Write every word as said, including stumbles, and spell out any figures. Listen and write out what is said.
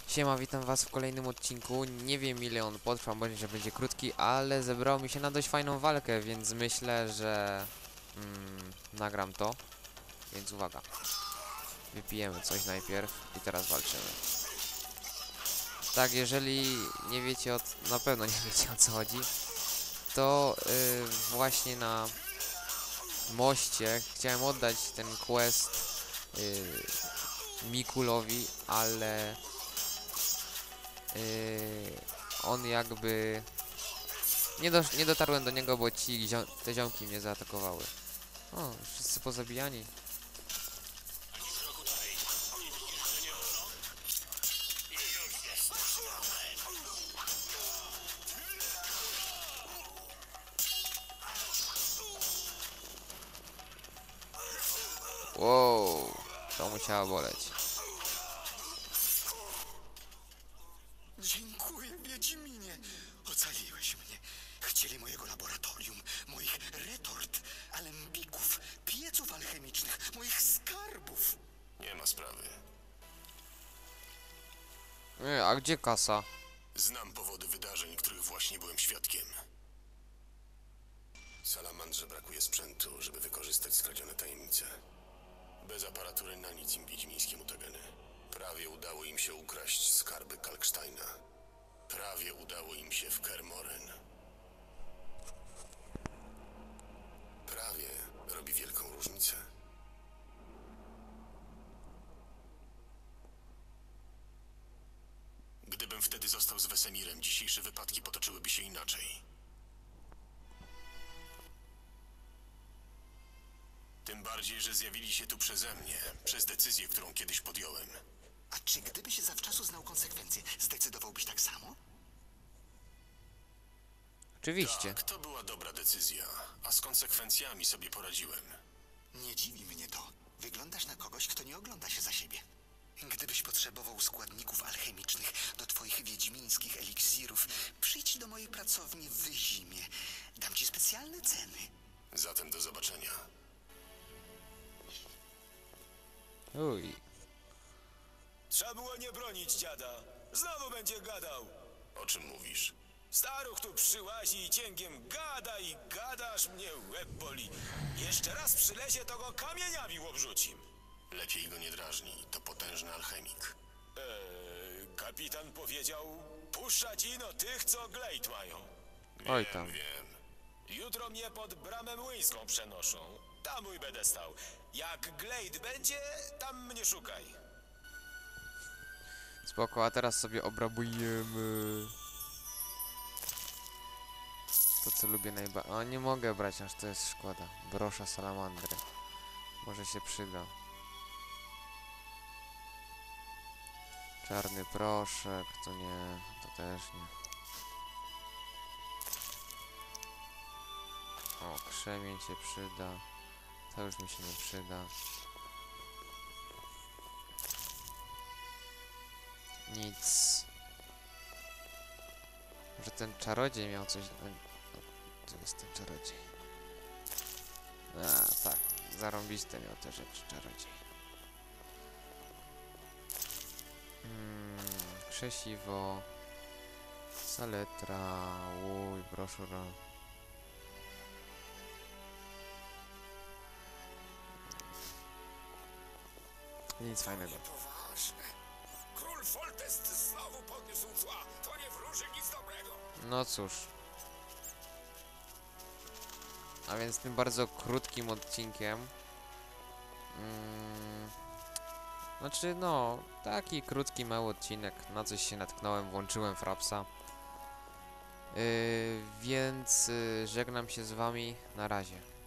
Siema, witam was w kolejnym odcinku. Nie wiem ile on potrwa, może że będzie krótki, ale zebrało mi się na dość fajną walkę, więc myślę, że mm, nagram to. Więc uwaga. Wypijemy coś najpierw i teraz walczymy. Tak, jeżeli nie wiecie o... na pewno nie wiecie o co chodzi, to yy, właśnie na moście chciałem oddać ten quest yy, Mikulowi, ale Yy, on jakby... Nie, do, nie dotarłem do niego, bo ci zio te ziomki mnie zaatakowały. O, wszyscy pozabijani. Wow, to musiało boleć. Dziękuję, Wiedźminie. Ocaliłeś mnie. Chcieli mojego laboratorium, moich retort, alembików, pieców alchemicznych, moich skarbów. Nie ma sprawy. Yy, a gdzie kasa? Znam powody wydarzeń, których właśnie byłem świadkiem. Salamandrze brakuje sprzętu, żeby wykorzystać skradzione tajemnice. Bez aparatury na nic im wiedźmińskie mutageny. Prawie udało im się ukraść skarby Kalksteina. Prawie udało im się w Kermoren. Prawie robi wielką różnicę. Gdybym wtedy został z Wesemirem, dzisiejsze wypadki potoczyłyby się inaczej. Tym bardziej, że zjawili się tu przeze mnie, przez decyzję, którą kiedyś podjąłem. A czy gdybyś zawczasu znał konsekwencje, zdecydowałbyś tak samo? Oczywiście. Tak, to była dobra decyzja, a z konsekwencjami sobie poradziłem. Nie dziwi mnie to. Wyglądasz na kogoś, kto nie ogląda się za siebie. Gdybyś potrzebował składników alchemicznych do twoich wiedźmińskich eliksirów, przyjdź do mojej pracowni w Wyzimie. Dam ci specjalne ceny. Zatem do zobaczenia. Uj. Trzeba było nie bronić dziada. Znowu będzie gadał. O czym mówisz? Staruch tu przyłazi i cięgiem gada i gada, aż mnie łeb boli. Jeszcze raz przylezie, to go kamieniami obrzucim. Lepiej go nie drażnij, to potężny alchemik. Eee, kapitan powiedział, puszczać ino tych, co glejt mają. Oj Wiem, tam. wiem. Jutro mnie pod bramę młyńską przenoszą. Tam mój będę stał. Jak glejt będzie, tam mnie szukaj. Spoko, a teraz sobie obrabujemy to, co lubię najbardziej. O, nie mogę brać, aż to jest szkoda. Brosza salamandry. Może się przyda. Czarny proszek, to nie, to też nie. O, krzemień się przyda. To już mi się nie przyda. Nic. Może ten czarodziej miał coś... To jest ten czarodziej. A, tak. Zarąbiste miał te rzeczy, czarodziej. Hmm, krzesiwo. Saletra. Łuj, broszura. Nic fajnego. Poważne. Król Foltest znowu podniósł cła. To nie wróży nic dobrego. No cóż. A więc tym bardzo krótkim odcinkiem. Mm, znaczy, no, taki krótki, mały odcinek. Na coś się natknąłem, włączyłem Frapsa. Yy, więc yy, żegnam się z wami. Na razie.